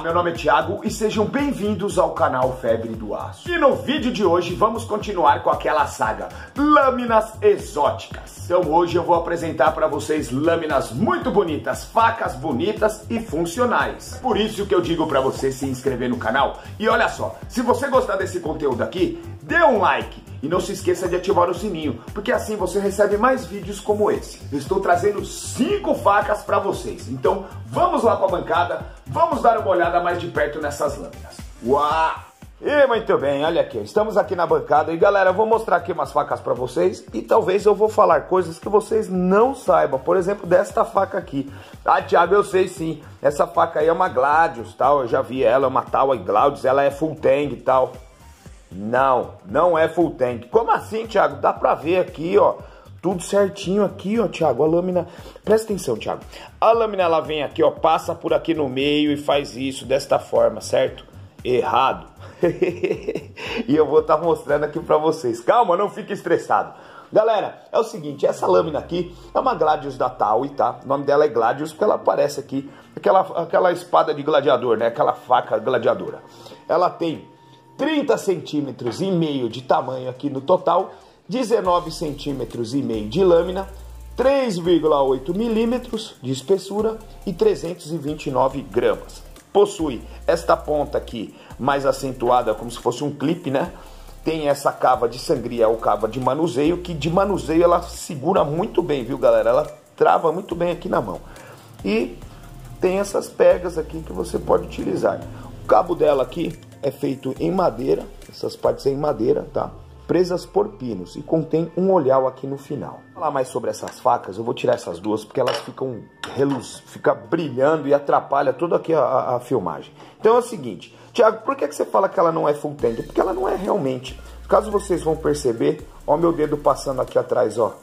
meu nome é Thiago e sejam bem-vindos ao canal Febre do Aço. E no vídeo de hoje vamos continuar com aquela saga Lâminas Exóticas. Então hoje eu vou apresentar para vocês lâminas muito bonitas, facas bonitas e funcionais. Por isso que eu digo para você se inscrever no canal. E olha só, se você gostar desse conteúdo aqui, dê um like. E não se esqueça de ativar o sininho, porque assim você recebe mais vídeos como esse. Eu estou trazendo 5 facas para vocês. Então vamos lá para a bancada, vamos dar uma olhada mais de perto nessas lâminas. Uau! E muito bem, olha aqui, estamos aqui na bancada e galera, eu vou mostrar aqui umas facas para vocês e talvez eu vou falar coisas que vocês não saibam. Por exemplo, desta faca aqui. Ah, Thiago, eu sei sim, essa faca aí é uma Gladius, tal, eu já vi ela, é uma tal Gladius, ela é full tang e tal. Não é full tank. Como assim, Thiago? Dá pra ver aqui, ó. Tudo certinho aqui, ó, Thiago. A lâmina... Presta atenção, Thiago. A lâmina, ela vem aqui, ó. Passa por aqui no meio e faz isso desta forma, certo? Errado. E eu vou estar mostrando aqui pra vocês. Calma, não fique estressado. Galera, é o seguinte. Essa lâmina aqui é uma Gladius da Taui, tá? O nome dela é Gladius porque ela parece aqui aquela espada de gladiador, né? Aquela faca gladiadora. Ela tem 30 centímetros e meio de tamanho aqui no total, 19 centímetros e meio de lâmina, 3,8 milímetros de espessura e 329 gramas. Possui esta ponta aqui mais acentuada, como se fosse um clipe, né? Tem essa cava de sangria ou cava de manuseio, que de manuseio ela segura muito bem, viu, galera? Ela trava muito bem aqui na mão. E tem essas pegas aqui que você pode utilizar. O cabo dela aqui é feito em madeira, essas partes em madeira, tá? Presas por pinos e contém um olhal aqui no final. Vou falar mais sobre essas facas, eu vou tirar essas duas porque elas ficam brilhando e atrapalha toda aqui a filmagem. Então é o seguinte, Thiago, por que você fala que ela não é full tang? Porque ela não é realmente. Caso vocês vão perceber, ó meu dedo passando aqui atrás, ó.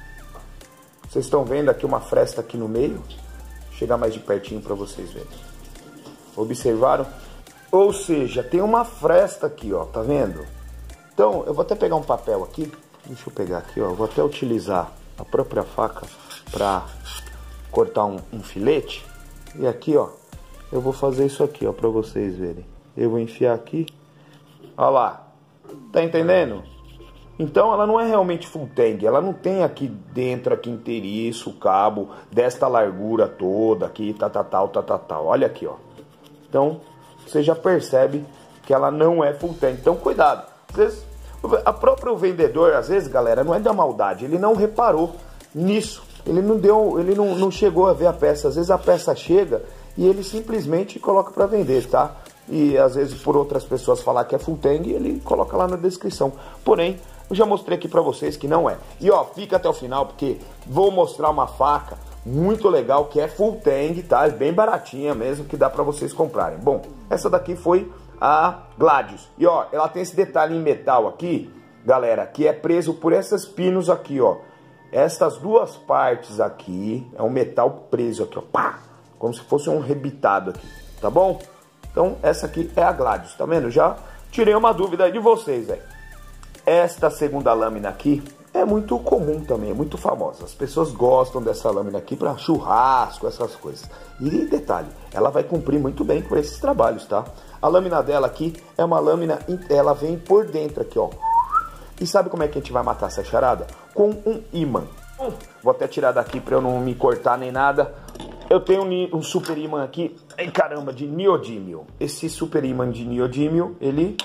Vocês estão vendo aqui uma fresta aqui no meio? Vou chegar mais de pertinho para vocês verem. Observaram? Ou seja, tem uma fresta aqui, ó, tá vendo? Então, eu vou até pegar um papel aqui, deixa eu pegar aqui, ó, eu vou até utilizar a própria faca para cortar um filete. E aqui, ó, eu vou fazer isso aqui, ó, para vocês verem. Eu vou enfiar aqui, ó lá, tá entendendo? Então, ela não é realmente full tang, ela não tem aqui dentro, aqui inteiriço, o cabo desta largura toda aqui, tal. Olha aqui, ó. Então, você já percebe que ela não é full tang. Então, cuidado. Às vezes, a próprio vendedor, às vezes, galera, não é da maldade. Ele não reparou nisso. Ele não chegou a ver a peça. Às vezes a peça chega e ele simplesmente coloca para vender, tá? E às vezes por outras pessoas falar que é full tang, ele coloca lá na descrição. Porém, eu já mostrei aqui para vocês que não é. E ó, fica até o final porque vou mostrar uma faca muito legal que é full tang, tá? É bem baratinha mesmo, que dá pra vocês comprarem. Bom, essa daqui foi a Gladius. E ó, ela tem esse detalhe em metal aqui, galera, que é preso por esses pinos aqui, ó. Estas duas partes aqui, é um metal preso aqui, ó. Pá! Como se fosse um rebitado aqui, tá bom? Então, essa aqui é a Gladius, tá vendo? Já tirei uma dúvida aí de vocês, velho. Esta segunda lâmina aqui é muito comum também, é muito famosa. As pessoas gostam dessa lâmina aqui para churrasco, essas coisas. E detalhe, ela vai cumprir muito bem com esses trabalhos, tá? A lâmina dela aqui é uma lâmina, ela vem por dentro aqui, ó. E sabe como é que a gente vai matar essa charada? Com um ímã. Vou até tirar daqui para eu não me cortar nem nada. Eu tenho um super ímã aqui, ai caramba, de neodímio. Esse super ímã de neodímio, ele...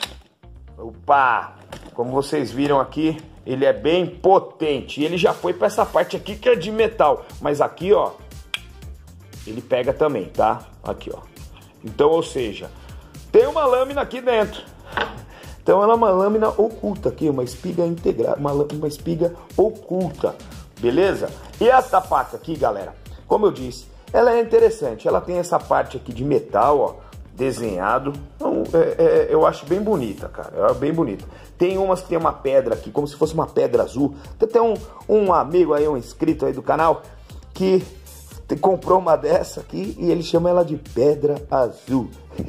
Opa! Como vocês viram aqui, ele é bem potente. Ele já foi para essa parte aqui que é de metal. Mas aqui, ó, ele pega também, tá? Aqui, ó. Então, ou seja, tem uma lâmina aqui dentro. Então, ela é uma lâmina oculta aqui, uma espiga integrada, uma espiga oculta. Beleza? E essa faca aqui, galera, como eu disse, ela é interessante. Ela tem essa parte aqui de metal, ó, desenhado. Então, eu acho bem bonita, cara. É bem bonita. Tem umas que tem uma pedra aqui, como se fosse uma pedra azul. Tem até um amigo aí, um inscrito aí do canal, que comprou uma dessa aqui e ele chama ela de pedra azul.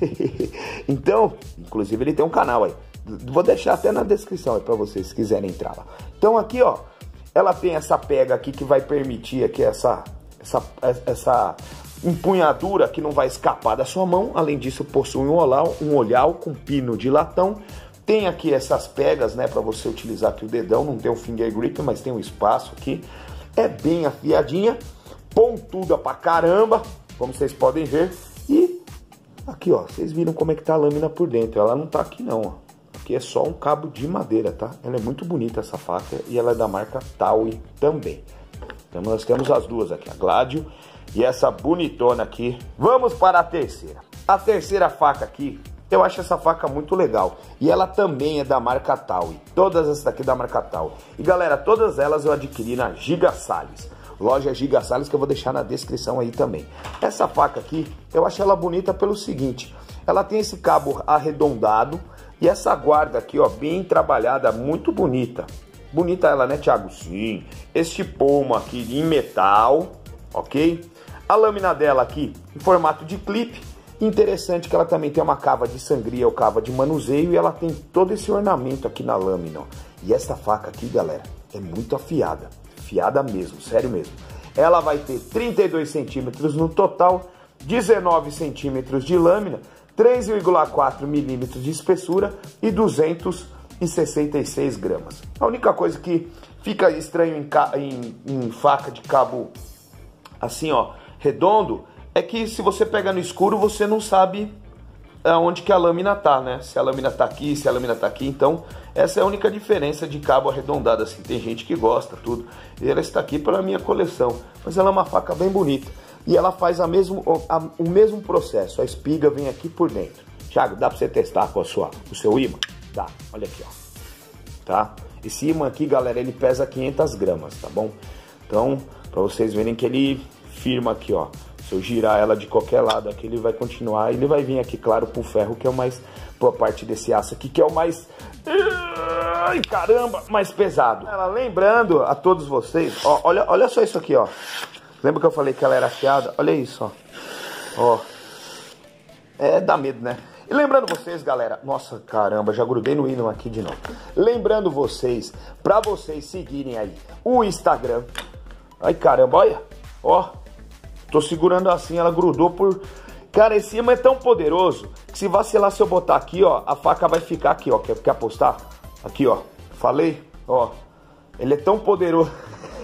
Então, inclusive ele tem um canal aí. Vou deixar até na descrição aí pra vocês, se quiserem entrar lá. Então aqui, ó, ela tem essa pega aqui que vai permitir aqui essa empunhadura que não vai escapar da sua mão. Além disso, possui um olhar com pino de latão. Tem aqui essas pegas, né, para você utilizar aqui o dedão. Não tem um finger grip, mas tem um espaço aqui. É bem afiadinha, pontuda pra caramba, como vocês podem ver. E aqui, ó, vocês viram como é que tá a lâmina por dentro. Ela não tá aqui não, ó. Aqui é só um cabo de madeira, tá? Ela é muito bonita essa faca e ela é da marca Taui também. Então nós temos as duas aqui, a Gladio e essa bonitona aqui. Vamos para a terceira. A terceira faca aqui, eu acho essa faca muito legal. E ela também é da marca Taui. Todas essas daqui da marca Taui. E galera, todas elas eu adquiri na Giga Sales. Loja Giga Sales, que eu vou deixar na descrição aí também. Essa faca aqui, eu acho ela bonita pelo seguinte. Ela tem esse cabo arredondado. E essa guarda aqui, ó, bem trabalhada, muito bonita. Bonita ela, né, Thiago? Sim. Este pomo aqui em metal, ok? A lâmina dela aqui em formato de clipe. Interessante que ela também tem uma cava de sangria ou cava de manuseio. E ela tem todo esse ornamento aqui na lâmina, ó. E essa faca aqui, galera, é muito afiada. Afiada mesmo, sério mesmo. Ela vai ter 32 centímetros no total, 19 centímetros de lâmina, 3,4 milímetros de espessura e 266 gramas. A única coisa que fica estranho em faca de cabo assim, ó, redondo, é que se você pega no escuro, você não sabe onde que a lâmina tá, né? Se a lâmina tá aqui, se a lâmina tá aqui. Então, essa é a única diferença de cabo arredondado, assim. Tem gente que gosta, tudo. E ela está aqui pela minha coleção. Mas ela é uma faca bem bonita. E ela faz o mesmo processo. A espiga vem aqui por dentro. Thiago, dá pra você testar com o seu ímã? Dá, olha aqui, ó. Tá? Esse ímã aqui, galera, ele pesa 500 gramas, tá bom? Então, pra vocês verem que ele firma aqui, ó. Se eu girar ela de qualquer lado aqui, ele vai continuar. Ele vai vir aqui, claro, pro ferro, que é o mais... Pra parte desse aço aqui, que é o mais... Ai, caramba, mais pesado. Ela, lembrando a todos vocês, ó, olha só isso aqui, ó. Lembra que eu falei que ela era afiada? Olha isso, ó. Ó. É, dá medo, né? E lembrando vocês, galera... Nossa, caramba, já grudei no ímã aqui de novo. Lembrando vocês, pra vocês seguirem aí o Instagram. Ai, caramba, olha. Ó. Tô segurando assim, ela grudou por... Cara, esse ímã é tão poderoso que se vacilar, se eu botar aqui, ó, a faca vai ficar aqui, ó. Quer apostar? Aqui, ó. Falei? Ó. Ele é tão poderoso...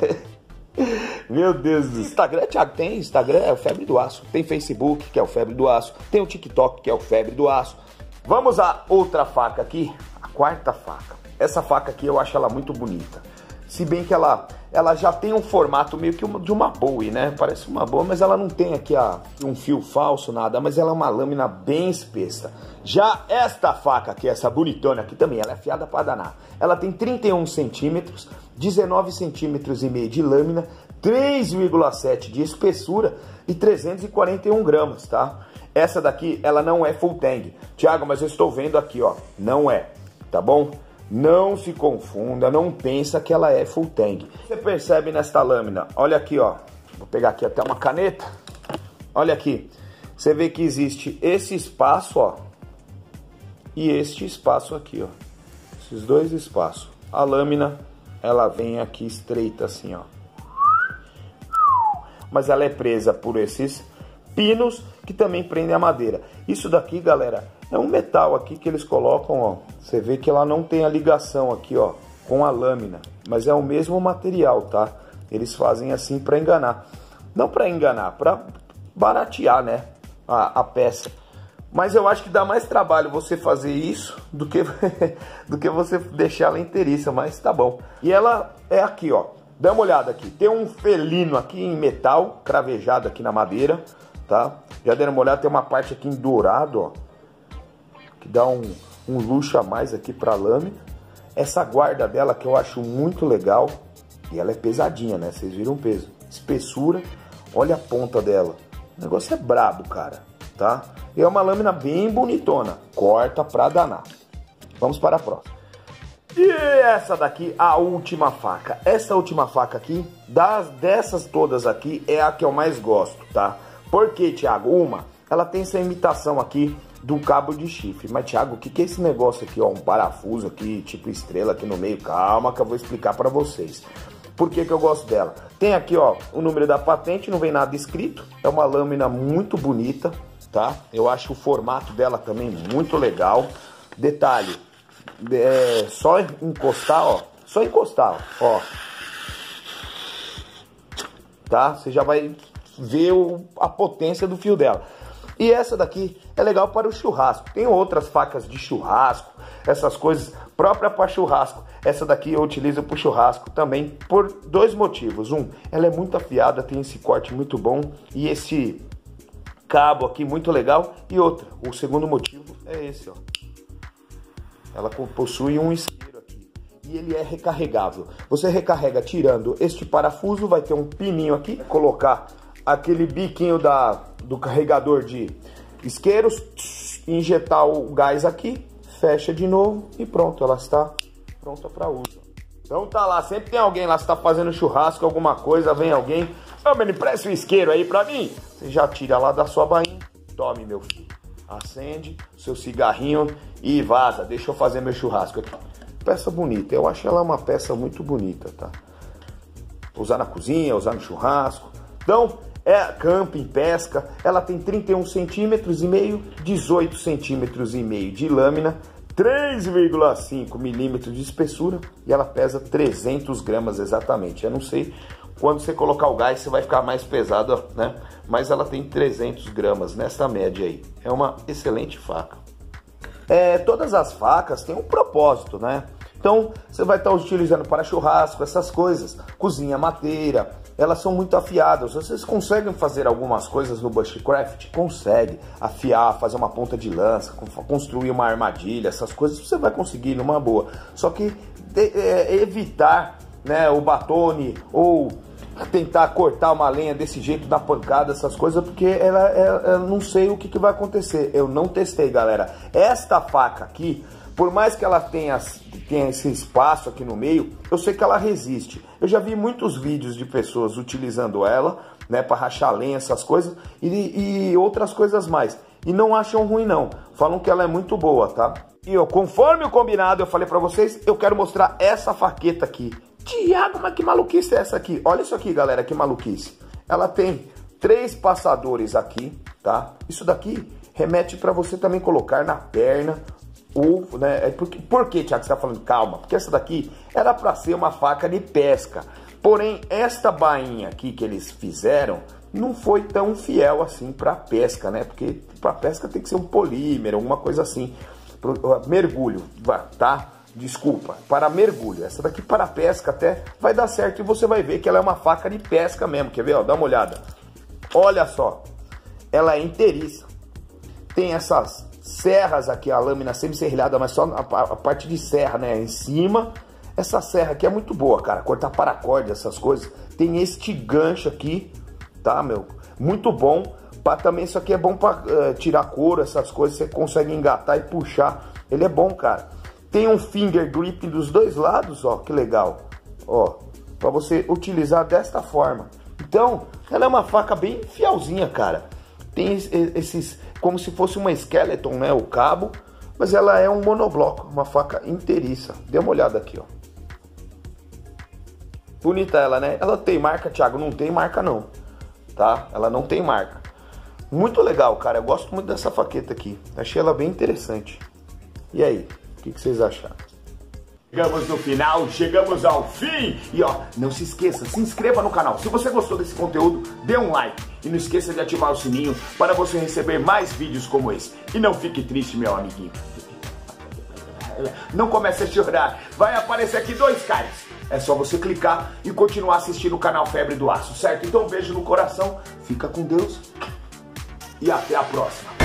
Meu Deus do céu. Instagram, Thiago, tem Instagram, é o Febre do Aço. Tem Facebook, que é o Febre do Aço. Tem o TikTok, que é o Febre do Aço. Vamos a outra faca aqui, a quarta faca. Essa faca aqui eu acho ela muito bonita. Se bem que ela já tem um formato meio que de uma Bowie, né? Parece uma Bowie, mas ela não tem aqui um fio falso, nada. Mas ela é uma lâmina bem espessa. Já esta faca aqui, essa bonitona aqui também, ela é afiada para danar. Ela tem 31 centímetros, 19 centímetros e meio de lâmina, 3,7 de espessura e 341 gramas, tá? Essa daqui, ela não é full tang. Thiago, mas eu estou vendo aqui, ó. Não é, tá bom? Não se confunda, não pensa que ela é full tang. Você percebe nesta lâmina, olha aqui, ó. Vou pegar aqui até uma caneta. Olha aqui. Você vê que existe esse espaço, ó. E este espaço aqui, ó. Esses dois espaços. A lâmina, ela vem aqui estreita assim, ó. Mas ela é presa por esses pinos que também prendem a madeira. Isso daqui, galera, é um metal aqui que eles colocam, ó. Você vê que ela não tem a ligação aqui, ó, com a lâmina. Mas é o mesmo material, tá? Eles fazem assim para enganar. Não para enganar, para baratear, né? A peça. Mas eu acho que dá mais trabalho você fazer isso do que você deixar ela inteiriça, mas tá bom. E ela é aqui, ó. Dá uma olhada aqui. Tem um felino aqui em metal, cravejado aqui na madeira, tá? Já deram uma olhada, tem uma parte aqui em dourado, ó. Que dá um luxo a mais aqui pra lâmina. Essa guarda dela que eu acho muito legal. E ela é pesadinha, né? Vocês viram o peso. Espessura. Olha a ponta dela. O negócio é brabo, cara. Tá? E é uma lâmina bem bonitona. Corta pra danar. Vamos para a próxima. E essa daqui, a última faca. Essa última faca aqui, dessas todas aqui, é a que eu mais gosto, tá? Por quê, Thiago? Ela tem essa imitação aqui do cabo de chifre. Mas, Thiago, o que é esse negócio aqui, ó? Um parafuso aqui, tipo estrela aqui no meio. Calma que eu vou explicar pra vocês. Por que que eu gosto dela? Tem aqui, ó, o número da patente, não vem nada escrito. É uma lâmina muito bonita, tá? Eu acho o formato dela também muito legal. Detalhe, só encostar, ó. Só encostar, ó. Tá? Você já vai ver a potência do fio dela. E essa daqui é legal para o churrasco. Tem outras facas de churrasco, essas coisas próprias para churrasco. Essa daqui eu utilizo para o churrasco também por dois motivos. Um, ela é muito afiada, tem esse corte muito bom e esse cabo aqui muito legal. E outra, o segundo motivo é esse, ó. Ela possui um isqueiro aqui e ele é recarregável. Você recarrega tirando este parafuso, vai ter um pininho aqui, colocar aquele biquinho do carregador de isqueiros, injetar o gás aqui, fecha de novo e pronto, ela está pronta para uso. Então tá lá, sempre tem alguém lá, você tá fazendo churrasco, alguma coisa, vem alguém, ô, me empresta o isqueiro aí pra mim. Você já tira lá da sua bainha, tome, meu filho, acende seu cigarrinho e vaza, deixa eu fazer meu churrasco aqui. Peça bonita, eu acho ela uma peça muito bonita, tá? Usar na cozinha, usar no churrasco. Então, é camping, pesca, ela tem 31 centímetros e meio, 18 centímetros e meio de lâmina, 3,5 milímetros de espessura e ela pesa 300 gramas exatamente. Eu não sei, quando você colocar o gás você vai ficar mais pesado, né? Mas ela tem 300 gramas nessa média aí. É uma excelente faca. Todas as facas têm um propósito, né? Então, você vai estar utilizando para churrasco, essas coisas, cozinha, mateira, elas são muito afiadas. Vocês conseguem fazer algumas coisas no bushcraft? Consegue afiar, fazer uma ponta de lança, construir uma armadilha, essas coisas você vai conseguir numa boa. Só que evitar, né, o batone ou tentar cortar uma lenha desse jeito na pancada, essas coisas, porque eu não sei o que vai acontecer. Eu não testei, galera. Esta faca aqui, por mais que ela tenha esse espaço aqui no meio, eu sei que ela resiste. Eu já vi muitos vídeos de pessoas utilizando ela, né, para rachar lenha, essas coisas, e outras coisas mais. E não acham ruim não, falam que ela é muito boa, tá? E conforme o combinado, eu falei para vocês, eu quero mostrar essa faqueta aqui. Tiago, mas que maluquice é essa aqui? Olha isso aqui, galera, que maluquice. Ela tem 3 passadores aqui, tá? Isso daqui remete para você também colocar na perna. Ou, né, por que, Tiago, você tá falando? Calma, porque essa daqui era para ser uma faca de pesca. Porém, esta bainha aqui que eles fizeram não foi tão fiel assim para pesca, né? Porque para pesca tem que ser um polímero, alguma coisa assim. Mergulho, tá? Desculpa, para mergulho. Essa daqui para pesca até vai dar certo e você vai ver que ela é uma faca de pesca mesmo. Quer ver? Ó, dá uma olhada. Olha só, ela é inteiriça. Tem essas serras aqui, a lâmina semi-serrilhada, mas só a parte de serra, né, em cima. Essa serra aqui é muito boa, cara, cortar paracorde, essas coisas. Tem este gancho aqui, tá, meu? Muito bom. Também isso aqui é bom para tirar couro, essas coisas, você consegue engatar e puxar. Ele é bom, cara. Tem um finger grip dos dois lados, ó, que legal. Ó, para você utilizar desta forma. Então, ela é uma faca bem fielzinha, cara. Tem esses, como se fosse uma skeleton, né, o cabo, mas ela é um monobloco, uma faca inteiriça. Dê uma olhada aqui, ó. Bonita ela, né? Ela tem marca, Thiago? Não tem marca não, tá? Ela não tem marca. Muito legal, cara. Eu gosto muito dessa faqueta aqui. Achei ela bem interessante. E aí, o que vocês acharam? Chegamos no final, chegamos ao fim. E ó, não se esqueça, se inscreva no canal. Se você gostou desse conteúdo, dê um like. E não esqueça de ativar o sininho para você receber mais vídeos como esse. E não fique triste, meu amiguinho. Não comece a chorar. Vai aparecer aqui 2 caras. É só você clicar e continuar assistindo o canal Febre do Aço, certo? Então um beijo no coração, fica com Deus e até a próxima.